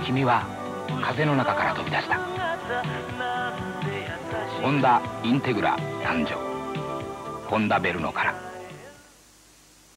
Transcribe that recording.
君は風の中から飛び出した。ホンダインテグラ誕生。ホンダベルノから。